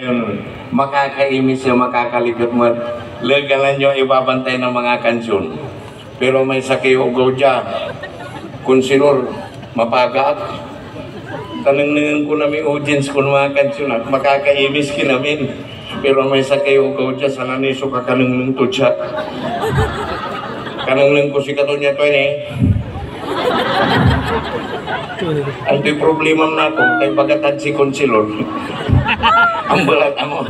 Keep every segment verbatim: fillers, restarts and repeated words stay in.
Makakaimis yung makakalikot mo. Legalan nyo ibabantay ng mga kansyon. Pero may sakay ugaw dyan. Konsilor, mapagaat. Tanang-nangan ko namin audience ko ng mga kansyon at makakaimis kinamin. Pero may sakay ugaw dyan. Sana niso ka kanang-nang to dyan. Kanang-nang ko si katunya to eh. Ang di problema na ako, kay pagkatad si konsilor. Ang balat mo.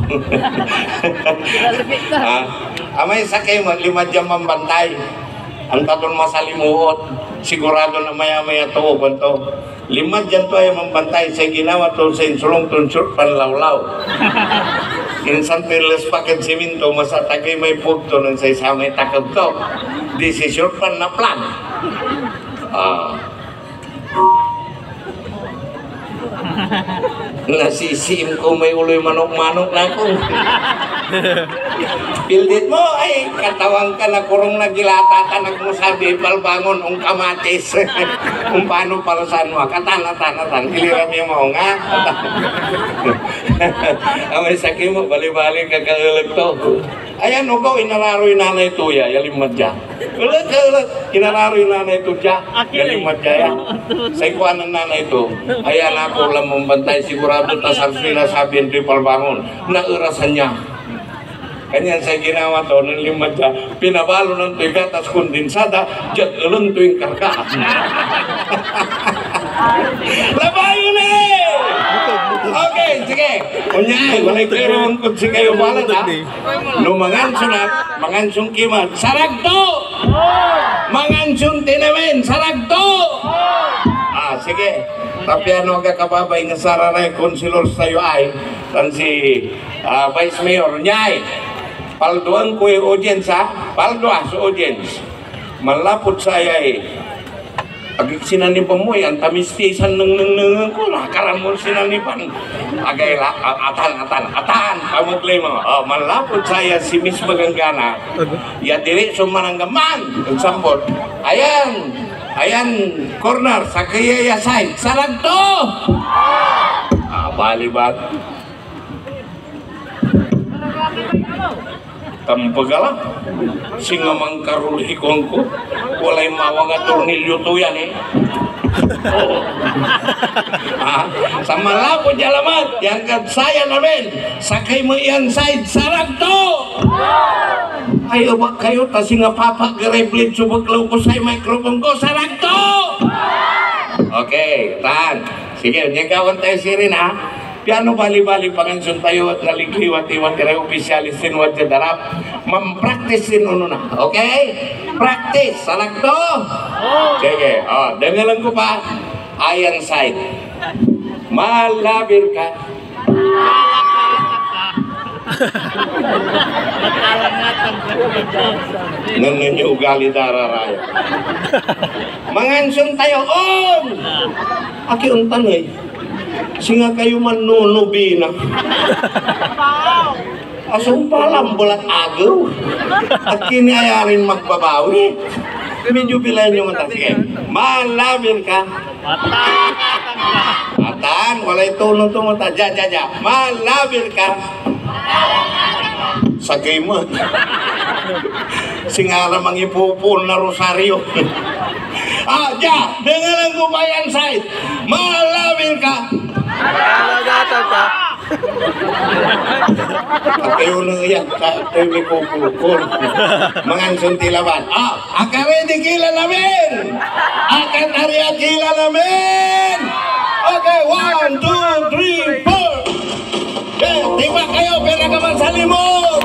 ah, amay sakay mo, lima dyan mambantay. Ang taton masalimuot, sigurado na maya-maya to, to. Lima dyan to ay mambantay, sa ginawa to sa insulong tunsur panlawlaw. Insan pilas paket siminto, masatagay may pugto ng sa isa may takab to. Desisyon pan na plan. Ah. Nasisim ko may uloy manok-manok na ako. Pildit mo ay katawang ka na kurong nagilata nag mo sabi palbangon ung kamatis. Kung paano para saan mo katan-atan-atan iliram yung mo nga. Amay sakit mo bali-bali kakagulag to. Ayan ugaw inararoy nanay tuya yalimad dyan. Ulit ulit inararoy nanay tuya yalimad dyan. Sa ikuan ng nanay to ayan ako lang membantay sigurado tasar sila sabihin di palbangon na urasan niya. Kanya sa ginawa to ng limad dyan pinabalo ng tuyo gatas kondensada dyan ulun tuwing karka. Labayon eh! Okay, sige. Unyay, walay karoon kung sige kayo balat ha. No mangansun at mangansun kimat. Saragto! Mangansun tinamin, saragto! Ah, sige. Tapi ano ka kababay nga sararay konsilor sa'yo ay tan si uh, Vice Mayor Nyay. Palduan ko yung audience ha. Palduan sa audience. Malapot saya eh. Agik sinanipan mo yan, tamis-tisan nang nang nang ko, nakaramon sinanipan. Agay la, atan, atan, atan, pamaglay mo. Oh, malapot saya si Miss Maganggana. Ya diri sumananggaman, nagsambot. Ayan, ayan, corner, sa kaya side, sarag to! Ah, balibat. Tampagala, singa mangkarul ikon ko, walay mawang at tornilyo to yan eh. Oh. Ah, sa malapot jalamat, yan kat saya namin, sakay mo yan side, sarag to! Ay, ubak kayo, ta singa papa, gariblit, subaglaw ko sa'y microphone ko, sarag to! Okay, tan. Sige, nyagawan tayo sirin ha. Piano bali-bali pangansun tayo at nalikliwat-iwat tayo opisyalis sinwat sa darap. Mam-practice sin uno na. Okay? Practice. Salag to? Sige. Oh, dengalan ko pa. Ayan side. Malabir ka. Ngayon yung ugali dararaya. Mangansun tayo. On! Aki untan eh. Singa kayo manunubina. Asong palang bulat agaw. At kiniayarin magbabawi. Medyo bilayan yung mata. Sige. Malabir ka. Atan. Walay tulong itong mata. Ja, ja, ja. Malabir ka. Sagay mo. Singara mang ipupul na rosaryo. Ah, ja. Dengalan ko ba yan side? Malabir ka. Nagagatan ka. Kayo na yan, kayo may pupulpul. Mangansong tilaban. Ah, akare di kila namin! Akan area kila namin! Okay, one, two, three, four! Okay, tiba kayo, pera ka man sa limot!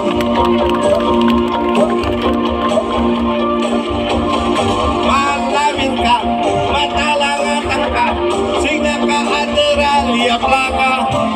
Malawin ka, matalangatan ka, singa ka adera, liap laka.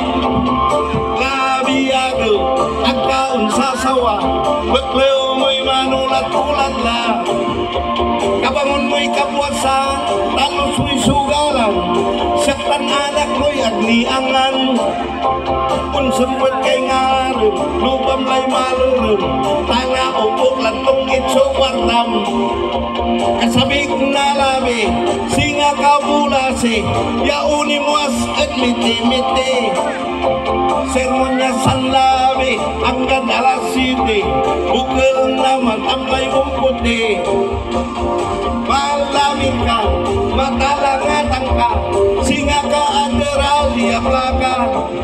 Labiado, agkaon sa sawa, bakleo mo'y manulat-ulat la. Kabangon mo'y kapwasa, talos mo'y sugalan, sa Tan anak ko'y agniangan kung sempet kay ngarem lubam lay malurem tanga upok lantong itso wartam kasabik na labi singa kabulase ya unimuas at miti-miti sermonya sanlabi angkat alasite bukil naman tambay umputi malamin ka matalangatang ka singa ka aderal dia belaka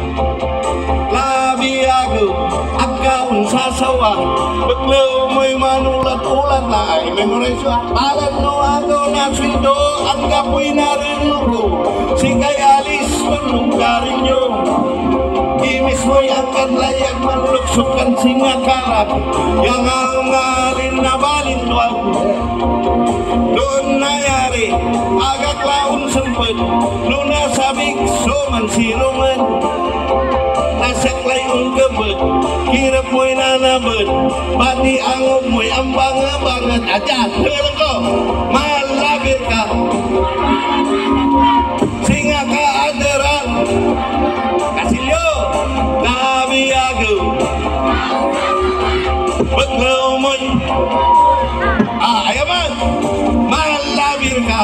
labi aku akaun sasawa beklew may manulat-ulat lai memoriswa palan no ako na swindo anggap winarin ko singkay alis menunggarin nyo imis mo'y angkat layak manluksukan singa karat yang ngarin na balintwag doon nayari agak laun sempet nuna sabik soman sirungan nasak layong gebet kirap mo'y nanabet pati angop mo'y ambang banget aja dengar ko malabir ka singa ka aderan kasilyo labi aku beklew mo'y ah ayaman malabir ka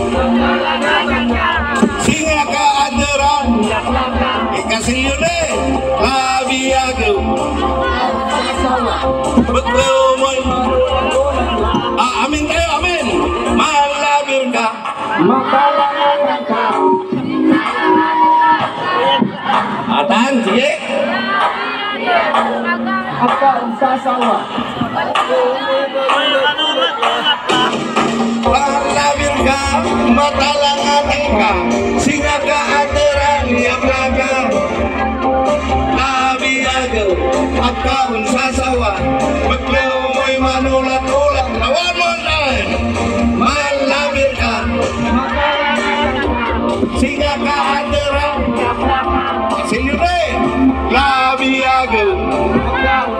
singa ka aderan ikasilyo ne labi aku beklew mo'y ah amin tayo amin malabir ka atan sige Akan sasawa. malabir ka matalangatang ka singa ka aderan ya belakang labi aku akaun sasawa beklew mo'y manulat-ulat lawan mo lain malabir ka singa ka aderan silure labi aku